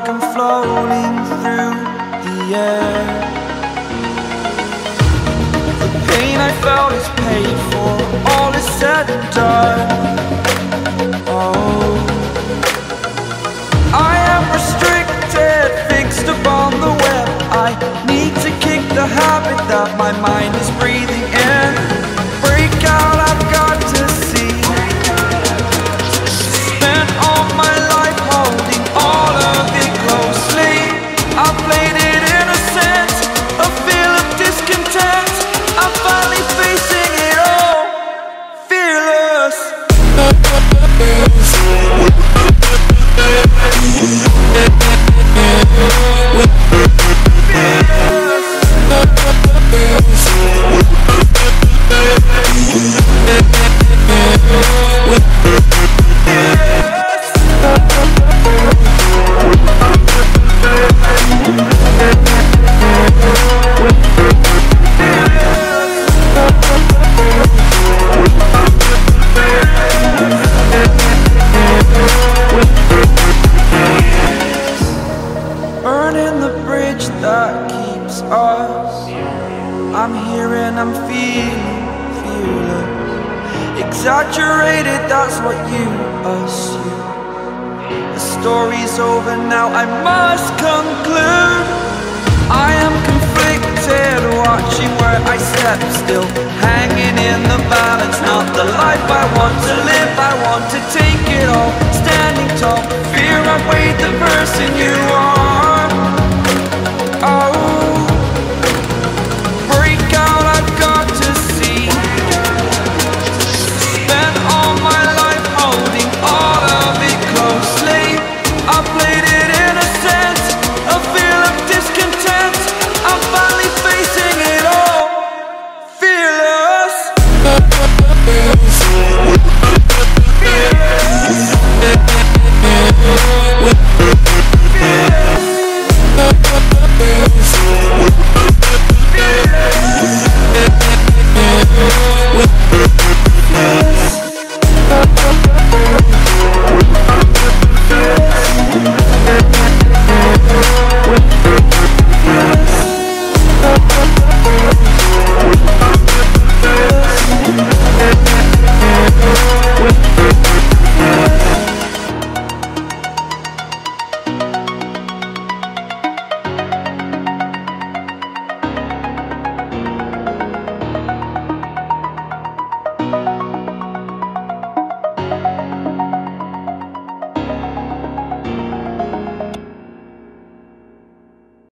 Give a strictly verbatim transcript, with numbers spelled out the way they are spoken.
like I'm floating through the air. The pain I felt is paid for, all is said and done. Oh, I am restricted, fixed upon the web. I need to kick the habit that my mind is breathing in. Break out, I've got to see. Spent all my life holding all of it closely. I played it innocent, a feel of discontent. I'm finally facing it all, fearless. Burning the bridge that keeps us. I'm here and I'm feeling fearless. Exaggerated, that's what you assume. The story's over now, I must conclude. I am conflicted, watching where I step still, hanging in the balance. Not the life I want to live, I want to take it all. Standing tall, fear I weighed the person you